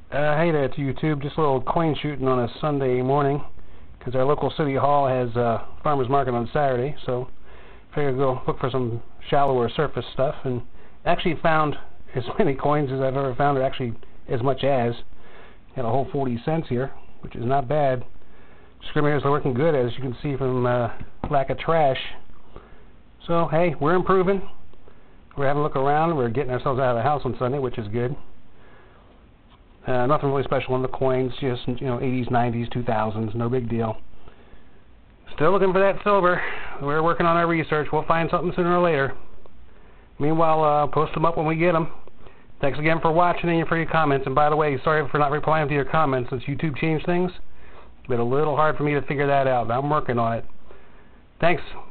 Hey there, it's YouTube. Just a little coin shooting on a Sunday morning because our local city hall has farmers market on Saturday, so figured I'd go look for some shallower surface stuff, and actually found as many coins as I've ever found, or actually as much as. Got a whole 40 cents here, which is not bad. Discriminators are working good, as you can see from lack of trash. So hey, we're improving. We're having a look around. We're getting ourselves out of the house on Sunday, which is good. Nothing really special on the coins, just 80s, 90s, 2000s, no big deal. Still looking for that silver. We're working on our research. We'll find something sooner or later. Meanwhile, post them up when we get them. Thanks again for watching and for your comments. And by the way, sorry for not replying to your comments since YouTube changed things. It's been a little hard for me to figure that out. I'm working on it. Thanks.